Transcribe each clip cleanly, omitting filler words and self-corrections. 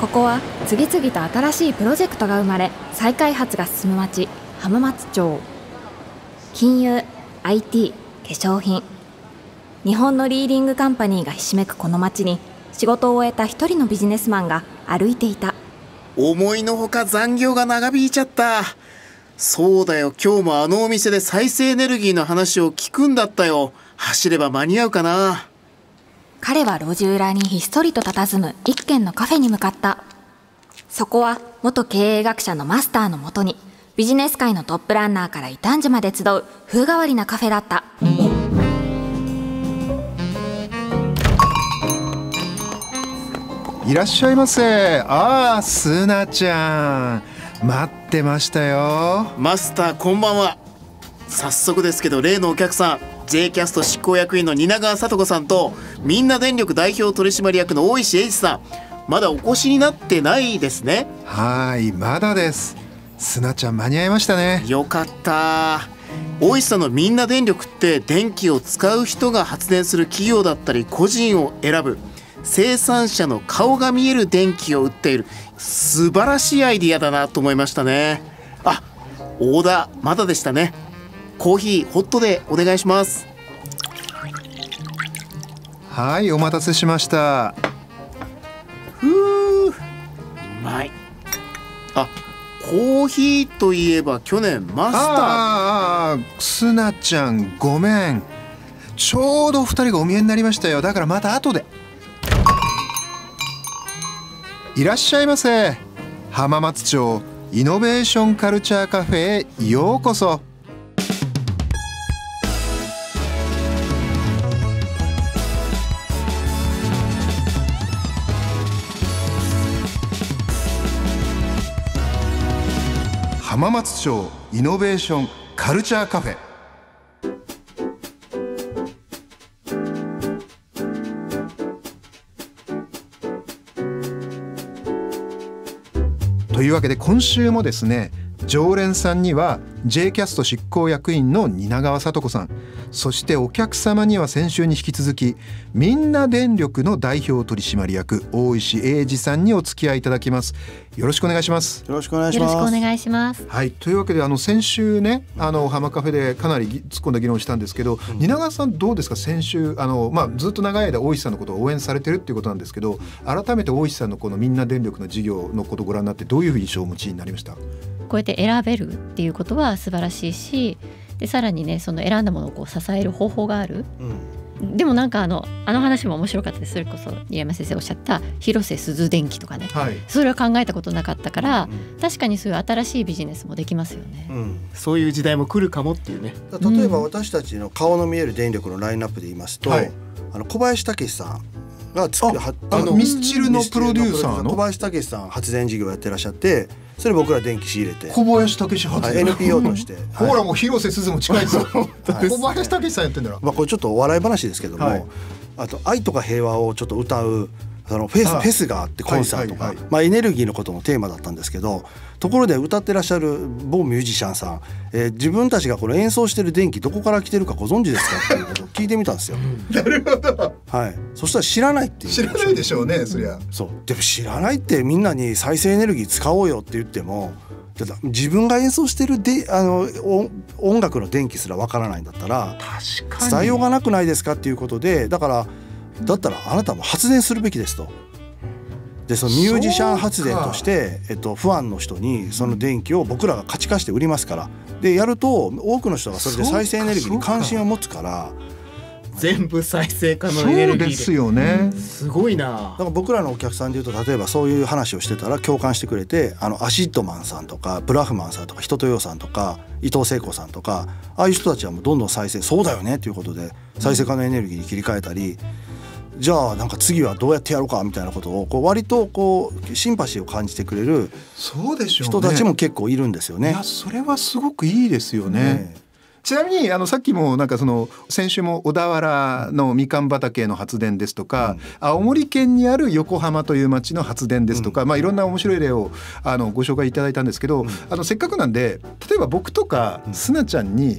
ここは次々と新しいプロジェクトが生まれ、再開発が進む町、浜松町。金融、IT、化粧品、日本のリーディングカンパニーがひしめくこの町に、仕事を終えた一人のビジネスマンが歩いていた。 思いのほか残業が長引いちゃった。そうだよ、今日もあのお店で再生エネルギーの話を聞くんだったよ。走れば間に合うかな。 彼は路地裏にひっそりと佇む一軒のカフェに向かった。そこは元経営学者のマスターのもとに、ビジネス界のトップランナーから異端児まで集う風変わりなカフェだった。 いらっしゃいませ。ああ、スナちゃん、待ってましたよ。 マスターこんばんは。早速ですけど、例のお客さん、 J キャスト執行役員の蜷川聡子さんと、みんな電力代表取締役の大石英二さん、まだお越しになってないですね。 はい、まだです。スナちゃん間に合いましたね。 よかった。大石さんのみんな電力って、電気を使う人が発電する企業だったり個人を選ぶ生産者の顔が見える電気を売っている、素晴らしいアイディアだなと思いましたね。あ、オーダーまだでしたね。コーヒーホットでお願いします。 はい、お待たせしました。 うまい。あ、コーヒーといえば去年マスター。 スナちゃんごめん、ちょうど2人がお見えになりましたよ。だからまた後で。いらっしゃいませ。浜松町イノベーションカルチャーカフェへようこそ。浜松町イノベーションカルチャーカフェ。というわけで今週もですね、常連さんには J キャスト執行役員の蜷川聡子さん、そしてお客様には先週に引き続きみんな電力の代表取締役大石英二さんにお付き合いいただきます。よろしくお願いします。 よろしくお願いします。 よろしくお願いします。 はい、というわけで先週ね、浜カフェでかなり突っ込んだ議論したんですけど、蜷川さんどうですか。先週ずっと長い間大石さんのことを応援されてるっていうことなんですけど、改めて大石さんのこのみんな電力の事業のことをご覧になってどういう印象をお持ちになりました？ こうやって選べるっていうことは素晴らしいし、でさらにね、その選んだものをこう支える方法がある、でもなんかあの話も面白かったです。それこそ新山先生おっしゃった広瀬すず電機とかね、はい、それは考えたことなかったから、確かにそういう新しいビジネスもできますよね、 そういう時代も来るかもっていうね。 例えば私たちの顔の見える電力のラインナップで言いますと、小林武史さんがミスチルのプロデューサーの小林武史さん発電事業やってらっしゃって、それ僕ら電気仕入れて、 小林武史発電、 NPO として、 ほらもう広瀬すずも近いぞ小林武史さんやってんだろ。 これちょっとお笑い話ですけども、あと愛とか平和をちょっと歌うフェスがあって、コンサートが、エネルギーのことのテーマだったんですけど、ところで歌ってらっしゃる某ミュージシャンさん、自分たちがこの演奏してる電気どこから来てるかご存知ですかっていうことを聞いてみたんですよなるほど、 そしたら知らないっていう。 知らないでしょうね、そりゃ。 そうでも知らないって、みんなに再生エネルギー使おうよって言っても、自分が演奏してる音楽の電気すらわからないんだったら伝えようがなくないですかっていうことで、だったらあなたも発電するべきですと。でそのミュージシャン発電として、ファンの人にその電気を僕らが価値化して売りますから、でやると多くの人がそれで再生エネルギーに関心を持つから、 全部再生可能エネルギーで。 そうですよね、 すごいな。 だから僕らのお客さんでいうと、例えばそういう話をしてたら共感してくれて、アシッドマンさんとかブラフマンさんとか人とよさんとか伊藤聖子さんとか、ああいう人たちはもうどんどん再生、そうだよねということで再生可能エネルギーに切り替えたり、じゃあなんか次はどうやってやろうかみたいなことを割とシンパシーを感じてくれる人たちも結構いるんですよね。 いや、それはすごくいいですよね。ちなみにさっきもなんか先週も小田原のみかん畑の発電ですとか、青森県にある横浜という町の発電ですとか、いろんな面白い例をご紹介いただいたんですけど、せっかくなんで、例えば僕とかスナちゃんに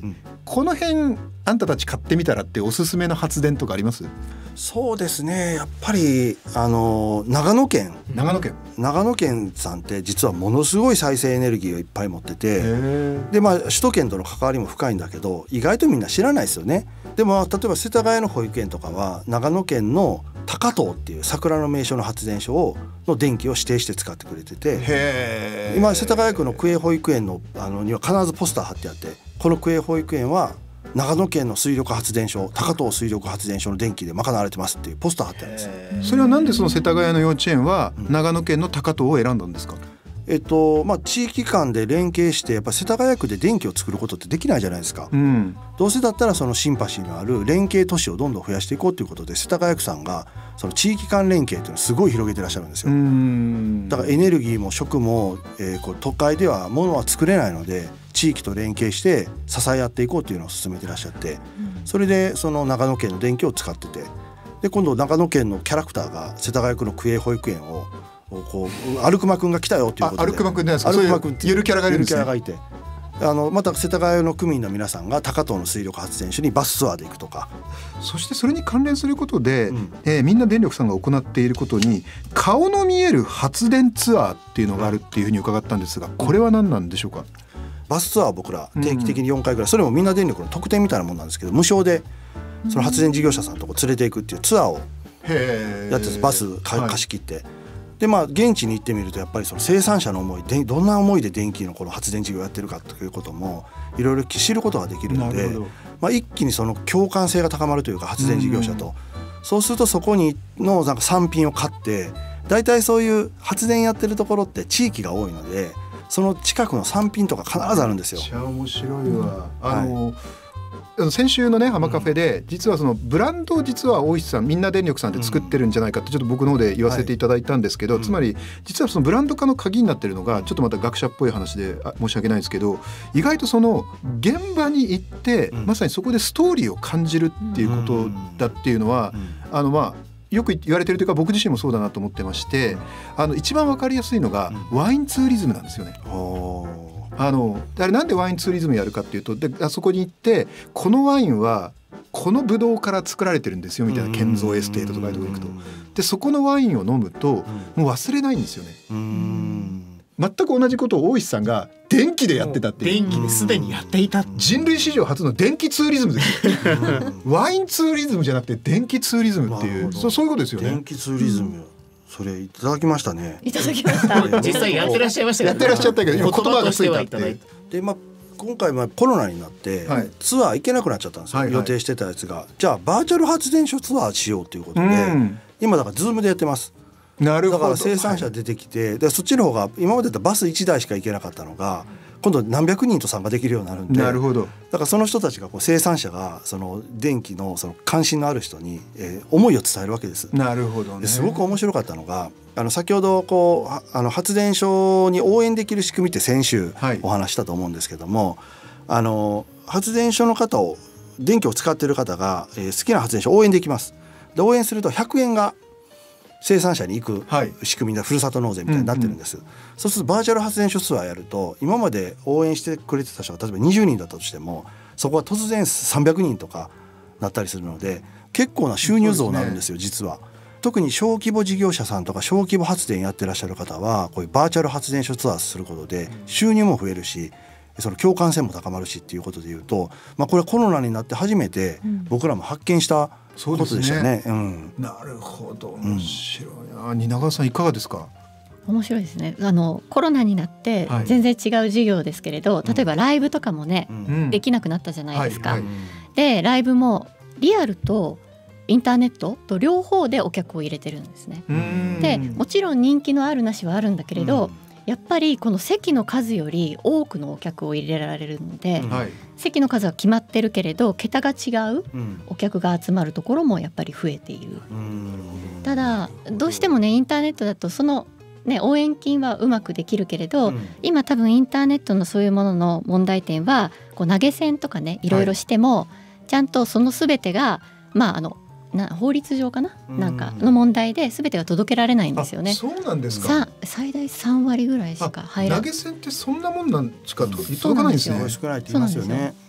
この辺あんたたち買ってみたらっておすすめの発電とかあります？ そうですね、やっぱり長野県さんって実はものすごい再生エネルギーをいっぱい持ってて、で首都圏との関わりも深いんだけど意外とみんな知らないですよね。でも例えば世田谷の保育園とかは長野県の高遠っていう桜の名所の発電所の電気を指定して使ってくれてて、今世田谷区の区営保育園のには必ずポスター貼ってあって、この区営保育園は長野県の水力発電所高遠水力発電所の電気で賄われてますっていうポスター貼ってあるんです。 それはなんでその世田谷の幼稚園は長野県の高遠を選んだんですか？ 地域間で連携してやっぱ世田谷区で電気を作ることってできないじゃないですか、どうせだったらそのシンパシーのある連携都市をどんどん増やしていこうということで世田谷区さんがその地域間連携というのをすごい広げてらっしゃるんですよ。だからエネルギーも食も、都会では物は作れないので地域と連携して支え合っていこうというのを進めてらっしゃって、それでその長野県の電気を使ってて、で今度長野県のキャラクターが世田谷区の区営保育園をこうアルクマくんが来たよということで、 アルクマくんですか？ アルクマくんってゆるキャラがいるんですね。 ゆるキャラがいて、また世田谷の区民の皆さんが高遠の水力発電所にバスツアーで行くとか、 そしてそれに関連することで、みんな電力さんが行っていることに顔の見える発電ツアーっていうのがあるっていうふうに伺ったんですが、これは何なんでしょうか？ バスツアー僕ら定期的に4回ぐらい、それもみんな電力の特典みたいなもんなんですけど無償でその発電事業者さんのとこ連れていくっていうツアーをやってバス貸し切って、で現地に行ってみるとやっぱりその生産者の思いでどんな思いで電気のこの発電事業をやってるかということもいろいろ知ることができるので、一気にその共感性が高まるというか発電事業者と、そうするとそこにのなんか産品を買って、だいたいそういう発電やってるところって地域が多いのでその近くの産品とか必ずあるんですよ。 めっちゃ面白いわ。先週のね浜カフェで実はそのブランドを実は大石さんみんな電力さんで作ってるんじゃないかってちょっと僕の方で言わせていただいたんですけど、つまり実はそのブランド化の鍵になってるのがちょっとまた学者っぽい話で申し訳ないですけど、意外とその現場に行ってまさにそこでストーリーを感じるっていうことだっていうのはよく言われてるというか僕自身もそうだなと思ってまして、一番わかりやすいのがワインツーリズムなんですよね。あれなんでワインツーリズムやるかっていうと、であそこに行ってこのワインはこのブドウから作られてるんですよみたいな建造エステートとかいうところ行くと、でそこのワインを飲むともう忘れないんですよね。全く同じことを大石さんが電気でやってたっていう、 電気ですでにやっていた、 人類史上初の電気ツーリズムですよワインツーリズムじゃなくて電気ツーリズムっていう、そういうことですよね。 電気ツーリズム、それいただきましたね。 いただきました実際やってらっしゃいましたけど、 やってらっしゃったけど言葉がついたっていう。 で今回コロナになって、ツアー行けなくなっちゃったんですよ、予定してたやつが。じゃあバーチャル発電所ツアーしようということで、今だからズームでやってます。 なるほど。 だから生産者出てきて、でそっちの方が今までだったらバス1台しか行けなかったのが今度何百人と参加できるようになるんで、 なるほど。 だからその人たちが生産者がその電気のその関心のある人に、思いを伝えるわけです。 なるほどね。 ですごく面白かったのが先ほど発電所に応援できる仕組みって先週お話したと思うんですけども、発電所の方を電気を使っている方が、好きな発電所を応援できます。で応援すると100円が生産者に行く仕組みで、ふるさと納税みたいになってるんです、そうするとバーチャル発電所ツアーやると今まで応援してくれてた人が例えば20人だったとしてもそこは突然300人とかなったりするので結構な収入増になるんですよ、実は。特に小規模事業者さんとか小規模発電やってらっしゃる方はこういうバーチャル発電所ツアーすることで収入も増えるし、その共感性も高まるしっていうことでいうと、これコロナになって初めて僕らも発見したことでしたね。 なるほど、面白いな。蜷川さんいかがですか？ 面白いですね。コロナになって全然違う事業ですけれど、例えばライブとかもね、できなくなったじゃないですか、でライブもリアルとインターネットと両方でお客を入れてるんですね。でもちろん人気のあるなしはあるんだけれど、やっぱりこの席の数より多くのお客を入れられるので、席の数は決まってるけれど桁が違うお客が集まるところもやっぱり増えている。ただどうしてもねインターネットだとその応援金はうまくできるけれど、今多分インターネットのそういうものの問題点は投げ銭とかねいろいろしても、ちゃんとその全てが法律上かな、なんかの問題で全てが届けられないんですよね。 そうなんですか。 最大3割ぐらいしか入らない。 投げ銭ってそんなもんなんしか届かないんですね。 少ないって言いますよね。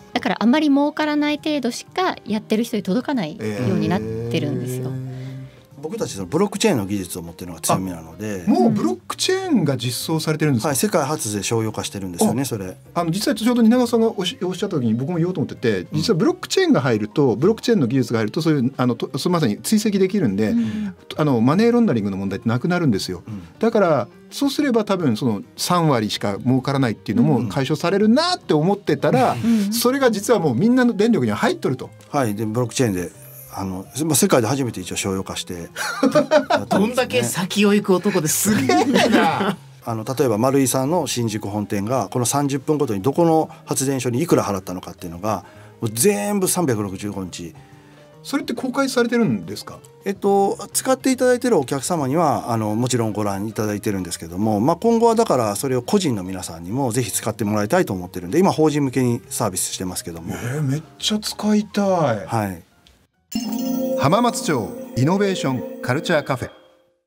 だからあんまり儲からない程度しかやってる人に届かないようになってるんですよ。 僕たちそのブロックチェーンの技術を持っているのが強みなので、 もうブロックチェーンが実装されてるんですか？ はい、世界初で商用化してるんですよね。それ実際ちょうど蜷川さんがおっしゃった時に僕も言おうと思ってて、実はブロックチェーンが入ると、ブロックチェーンの技術が入ると、そういうまさに追跡できるんで、マネーロンダリングの問題ってなくなるんですよ。だからそうすれば多分その3割しか儲からないっていうのも解消されるなって思ってたら、それが実はもうみんなの電力には入っとると。 はい、でブロックチェーンで世界で初めて一応商用化してどんだけ先を行く男ですげえな例えば丸井さんの新宿本店がこの30分ごとにどこの発電所にいくら払ったのかっていうのがもう全部365日。 それって公開されてるんですか？ 使っていただいているお客様にはもちろんご覧いただいてるんですけども、今後はだからそれを個人の皆さんにもぜひ使ってもらいたいと思ってるんで、今法人向けにサービスしてますけども、 めっちゃ使いたい。 はい、 浜松町イノベーションカルチャーカフェ。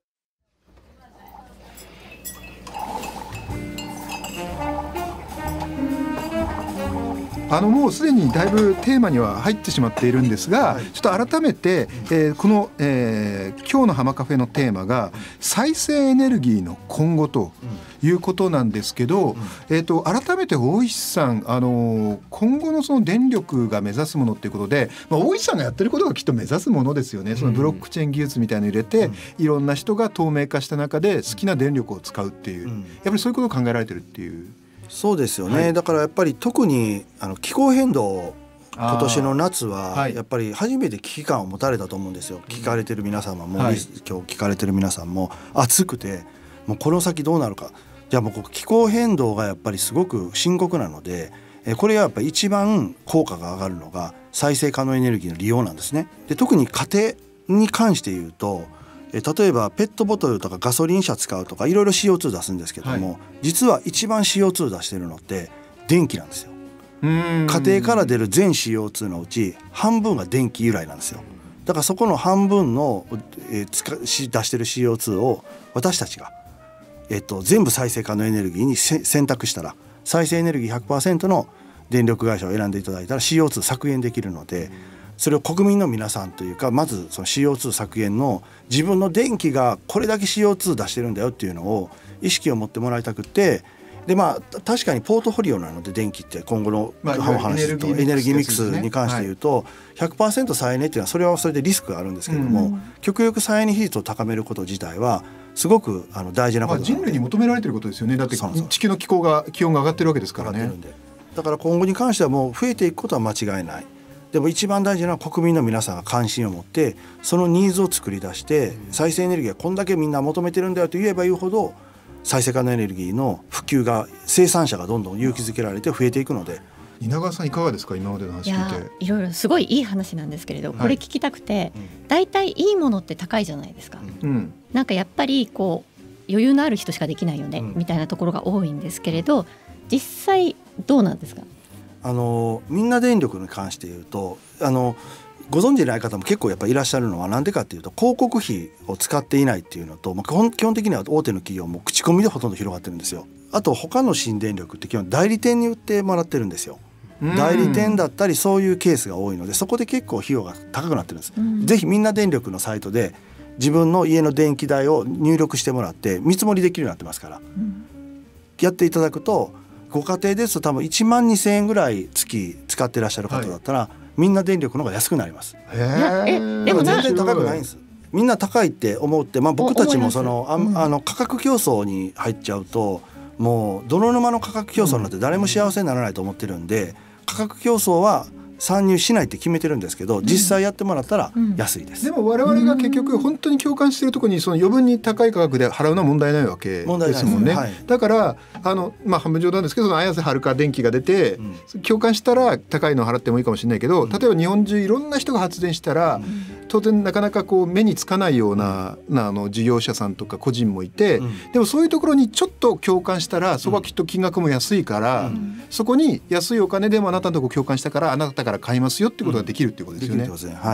もうすでにだいぶテーマには入ってしまっているんですが、ちょっと改めて、この、今日の浜カフェのテーマが再生エネルギーの今後ということなんですけど、改めて大石さん、今後のその電力が目指すものっていうことで、大石さんがやってることがきっと目指すものですよね。そのブロックチェーン技術みたいなの入れて、いろんな人が透明化した中で好きな電力を使うっていう、やっぱりそういうことを考えられてるっていう。 そうですよね、だからやっぱり特に気候変動、今年の夏はやっぱり初めて危機感を持たれたと思うんですよ。聞かれてる皆様も、今日聞かれてる皆さんも暑くて、もうこの先どうなるか。じゃあもう気候変動がやっぱりすごく深刻なので、これはやっぱり一番効果が上がるのが再生可能エネルギーの利用なんですね。で特に家庭に関して言うと、例えばペットボトルとかガソリン車使うとかいろいろ CO2 出すんですけども、実は一番 CO2 出してるのって電気なんですよ。家庭から出る全 CO2 のうち半分が電気由来なんですよ。だからそこの半分の、出してる CO2 を私たちが、全部再生可能エネルギーに選択したら、再生エネルギー 100% の電力会社を選んでいただいたら CO2 削減できるので、それを国民の皆さんというか、まずその CO2 削減の自分の電気がこれだけ CO2 出してるんだよっていうのを意識を持ってもらいたくて、で確かにポートフォリオなので電気って今後のお話とエネルギーミックスに関して言うと 100% 再エネっていうのはそれはそれでリスクがあるんですけれども、極力再エネ比率を高めること自体はすごく大事なことなので、 人類に求められてることですよね。だって地球の気温が上がってるわけですからね。 だから今後に関してはもう増えていくことは間違いない。でも一番大事なのは国民の皆さんが関心を持ってそのニーズを作り出して、再生エネルギーはこんだけみんな求めてるんだよと言えば言うほど再生可能エネルギーの普及が、生産者がどんどん勇気づけられて増えていくので。 蜷川さんいかがですか？今までの話聞いて。 いろいろすごいいい話なんですけれど、これ聞きたくて、だいたいいいものって高いじゃないですか。なんかやっぱりこう余裕のある人しかできないよね、みたいなところが多いんですけれど、実際どうなんですか？ みんな電力に関して言うとご存じない方も結構やっぱいらっしゃるのはなんでかっていうと、広告費を使っていないっていうのと、基本的には大手の企業も口コミでほとんど広がってるんですよ。あと他の新電力って基本代理店に売ってもらってるんですよ。代理店だったりそういうケースが多いので、そこで結構費用が高くなってるんです。ぜひみんな電力のサイトで自分の家の電気代を入力してもらって見積もりできるようになってますから、やっていただくと、ご家庭ですと多分1万2000円ぐらい月使ってらっしゃる方だったら、みんな電力の方が安くなります。でも全然高くないんです。みんな高いって思って、僕たちもその価格競争に入っちゃうと、もう泥沼の価格競争になって誰も幸せにならないと思ってるんで、価格競争は参入しないって決めてるんですけど、実際やってもらったら安いです。 でも我々が結局本当に共感しているところにその余分に高い価格で払うのは問題ないわけですもんね。だから半分冗談ですけど、その綾瀬はるか電気が出て、共感したら高いのを払ってもいいかもしれないけど、例えば日本中いろんな人が発電したら、当然なかなかこう目につかないような事業者さんとか個人もいて、でもそういうところにちょっと共感したら、そこはきっと金額も安いから、そこに安いお金でもあなたのとこ共感したからあなたから買いますよってことができるってことですよね。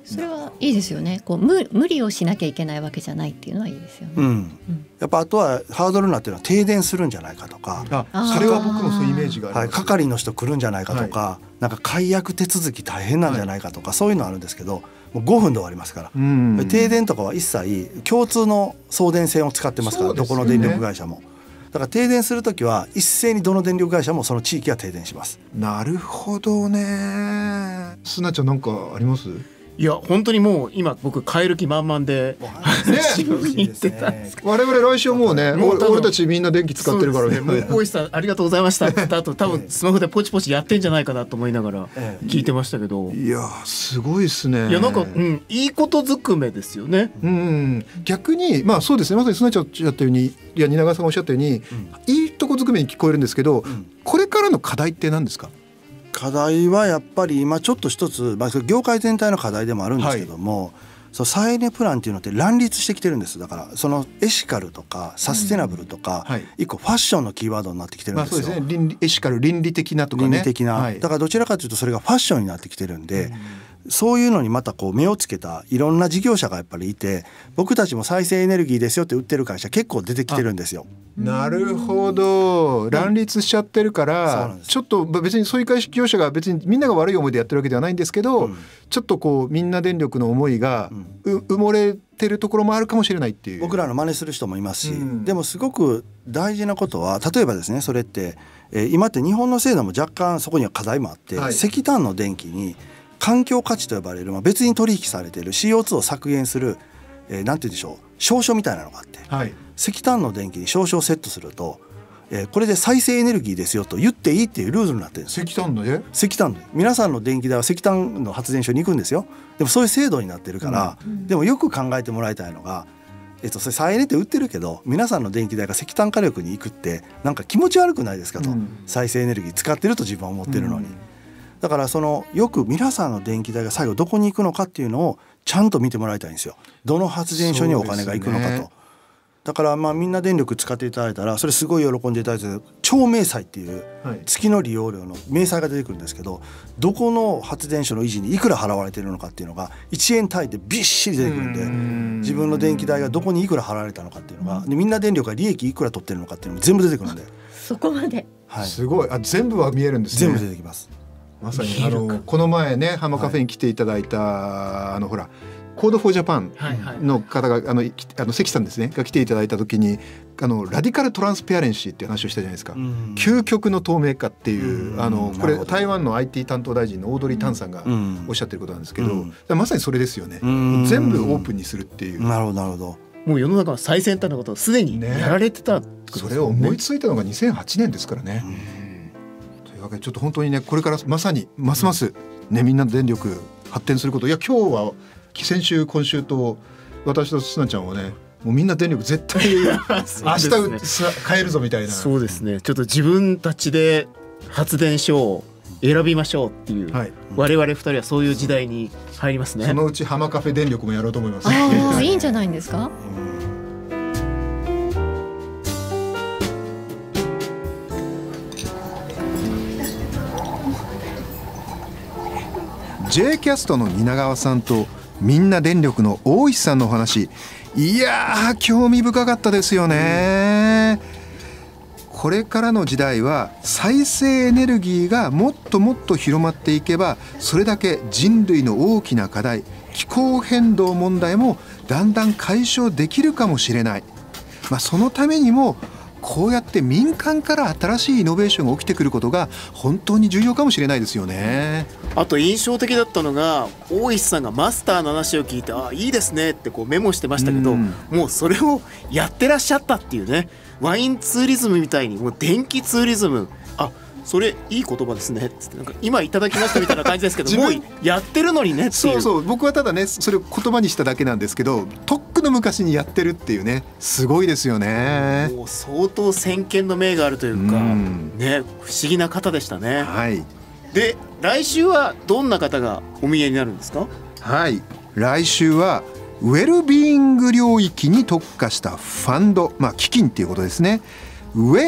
それはいいですよね。こう無理をしなきゃいけないわけじゃないっていうのはいいですよね。 やっぱあとはハードルになってるのは停電するんじゃないかとか、 それは僕もそういうイメージがあります、 係の人来るんじゃないかとか、なんか解約手続き大変なんじゃないかとか、そういうのあるんですけど、もう5分で終わりますから、停電とかは一切共通の送電線を使ってますから、どこの電力会社も。だから停電するときは一斉にどの電力会社もその地域は停電します。 なるほどね。すなちゃんなんかあります？ いや本当にもう今僕帰る気満々で行ってたんですけど、 我々来週もうね、俺たちみんな電気使ってるからね。 もう大石さんありがとうございましたって言った後、多分スマホでポチポチやってんじゃないかなと思いながら聞いてましたけど、 いやすごいですね。 いやなんか、いいことずくめですよね。 逆にまあそうですね、まさにすなちゃんおっしゃったように、いや蜷川さんがおっしゃったように、いいとこずくめに聞こえるんですけど、これからの課題って何ですか？ 課題はやっぱり今ちょっと一つ、業界全体の課題でもあるんですけども、そう再エネプランっていうのって乱立してきてるんです。だからそのエシカルとかサステナブルとか、一個ファッションのキーワードになってきてるんですよ。 そうですね、エシカル倫理的なとかね、 倫理的な、だからどちらかというとそれがファッションになってきてるんで、そういうのにまたこう目をつけたいろんな事業者がやっぱりいて、僕たちも再生エネルギーですよって売ってる会社結構出てきてるんですよ。 なるほど、乱立しちゃってるから、ちょっと別にそういう事業者が別にみんなが悪い思いでやってるわけではないんですけど、ちょっとこうみんな電力の思いが埋もれてるところもあるかもしれないっていう。 僕らの真似する人もいますし、でもすごく大事なことは、例えばですね、それって、今って日本の制度も若干そこには課題もあって、石炭の電気に環境価値と呼ばれる、別に取引されている CO2 を削減する、なんて言うんでしょう、証書みたいなのがあって、石炭の電気に証書をセットすると、これで再生エネルギーですよと言っていいっていうルールになってるんです。 石炭のね、 石炭で皆さんの電気代は石炭の発電所に行くんですよ。でもそういう制度になってるから、でもよく考えてもらいたいのが、それ再エネって売ってるけど、皆さんの電気代が石炭火力に行くってなんか気持ち悪くないですかと、再生エネルギー使ってると自分は思ってるのに、だからよく皆さんの電気代が最後どこに行くのかっていうのをちゃんと見てもらいたいんですよ。どの発電所にお金が行くのかと。だからみんな電力使っていただいたらそれすごい喜んでいただいて、超明細っていう月の利用料の明細が出てくるんですけど、どこの発電所の維持にいくら払われているのかっていうのが1円単位でびっしり出てくるんで、自分の電気代がどこにいくら払われたのかっていうのが、でみんな電力が利益いくら取ってるのかっていうのも全部出てくるんで、 そこまで、 すごい、全部は見えるんですね。 全部出てきます。 まさにこの前ね、ハマカフェに来ていただいた、ほらコードフォージャパンの方が関さんですねが来ていただいた時に、ラディカルトランスペアレンシーっていう話をしたじゃないですか。究極の透明化っていう、これ台湾の IT 担当大臣のオードリー・タンさんがおっしゃってることなんですけど、まさにそれですよね。全部オープンにするっていう。 なるほどなるほど。 もう世の中は最先端のことをすでにやられてた、 それを思いついたのが2008年ですからね。というわけでちょっと本当にね、これからまさにますますね、みんなの電力発展すること、いや今日は先週今週と私とすなちゃんはね、もうみんな電力絶対明日変えるぞみたいな。 そうですね、ちょっと自分たちで発電所を選びましょうっていう、我々2人はそういう時代に入りますね。 そのうちハマカフェ電力もやろうと思います。 いいんじゃないんですか。 J キャストの蜷川さんとみんな電力の大石さんのお話、いやー興味深かったですよね。これからの時代は再生エネルギーがもっともっと広まっていけば、それだけ人類の大きな課題、気候変動問題もだんだん解消できるかもしれない。そのためにもこうやって民間から新しいイノベーションが起きてくることが本当に重要かもしれないですよね。 あと印象的だったのが、大石さんがマスターの話を聞いて、いいですねってこうメモしてましたけど、もうそれをやってらっしゃったっていうね。ワインツーリズムみたいにもう電気ツーリズム、それいい言葉ですねって、なんか今いただきましたみたいな感じですけどもうやってるのにねっていう。 そう僕はただねそれを言葉にしただけなんですけど、とっくの昔にやってるっていうね、すごいですよね。 もう相当先見の明があるというか、ね、不思議な方でしたね。で来週はどんな方がお見えになるんですか。 来週はウェルビーイング領域に特化したファンド、基金っていうことですね。ウェイン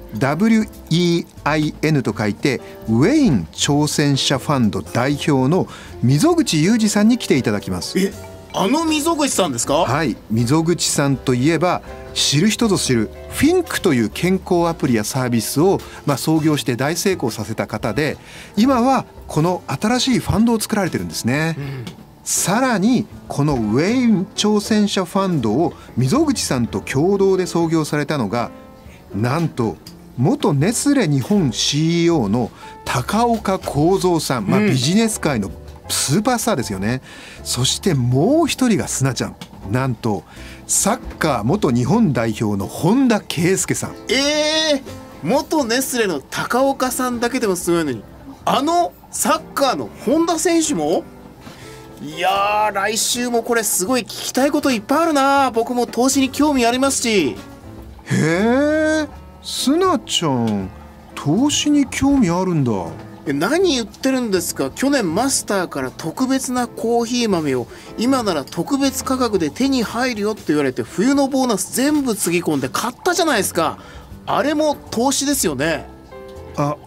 WEIN と書いてウェイン挑戦者ファンド代表の溝口裕二さんに来ていただきます。 あの溝口さんですか？ はい、溝口さんといえば知る人ぞ知るフィンクという健康アプリやサービスを創業して大成功させた方で、今はこの新しいファンドを作られてるんですね。さらにこのウェイン挑戦者ファンドを溝口さんと共同で創業されたのが、なんと元ネスレ日本 CEO の高岡幸三さん、ビジネス界のスーパースターですよね。そしてもう一人がすなちゃん、なんとサッカー元日本代表の本田圭佑さん。 元ネスレの高岡さんだけでもすごいのに、あのサッカーの本田選手も。いやー、来週もこれすごい聞きたいこといっぱいあるな。僕も投資に興味ありますし。 へえ、すなちゃん投資に興味あるんだ。 何言ってるんですか。去年マスターから特別なコーヒー豆を今なら特別価格で手に入るよって言われて、冬のボーナス全部つぎ込んで買ったじゃないですか。あれも投資ですよね。 あ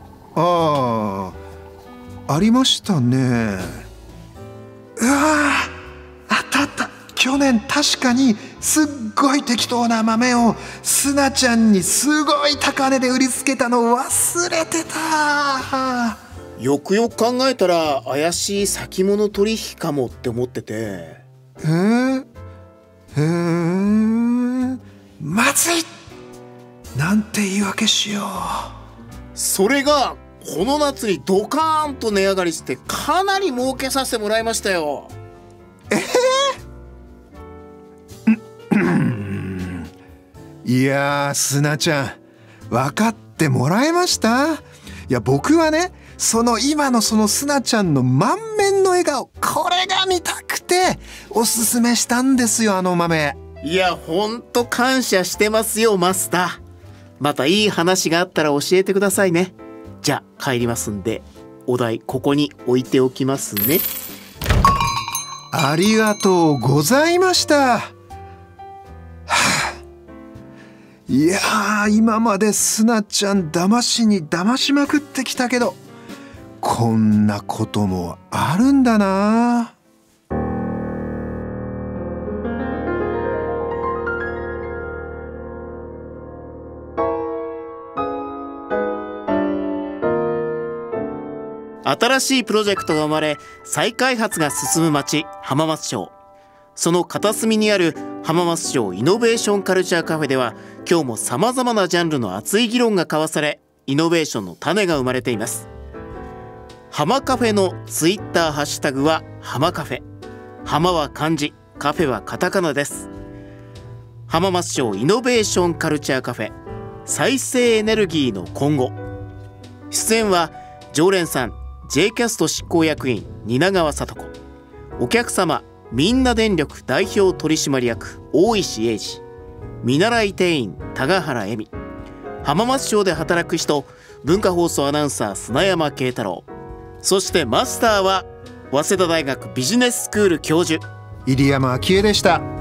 りましたね。うわあった。去年確かにすっごい適当な豆をすなちゃんにすごい高値で売りつけたの忘れてた。 よくよく考えたら怪しい先物取引かもって思ってて。 まずい、なんて言い訳しよう。 それがこの夏にドカーンと値上がりしてかなり儲けさせてもらいましたよ。 いやー、すなちゃん分かってもらえました？いや、僕はね、今のそのすなちゃんの満面の笑顔、これが見たくておすすめしたんですよ、あの豆。 いや、ほんと感謝してますよマスター。またいい話があったら教えてくださいね。じゃあ帰りますんで、お代ここに置いておきますね。 ありがとうございました。いやー、今まですなちゃん騙しに騙しまくってきたけど、こんなこともあるんだな。 新しいプロジェクトが生まれ、再開発が進む町浜松町。その片隅にある浜松町イノベーションカルチャーカフェでは、今日もさまざまなジャンルの熱い議論が交わされ、イノベーションの種が生まれています。浜カフェのツイッターハッシュタグは浜カフェ。浜は漢字、カフェはカタカナです。浜松町イノベーションカルチャーカフェ、再生エネルギーの今後。出演は常連さん J キャスト執行役員蜷川聡子、お客様みんな電力代表取締役大石英二、見習い店員多賀原恵美、浜松町で働く人文化放送アナウンサー砂山慶太郎、そしてマスターは早稲田大学ビジネススクール教授入山昭恵でした。